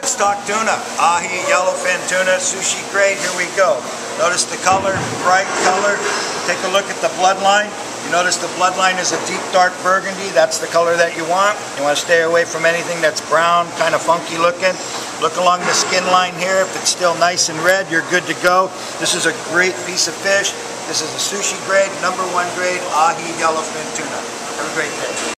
Let's talk tuna. Ahi, yellowfin tuna, sushi grade. Here we go. Notice the color, bright color. Take a look at the bloodline. You notice the bloodline is a deep dark burgundy. That's the color that you want. You want to stay away from anything that's brown, kind of funky looking. Look along the skin line here. If it's still nice and red, you're good to go. This is a great piece of fish. This is a sushi grade, #1 grade, ahi yellowfin tuna. Have a great day.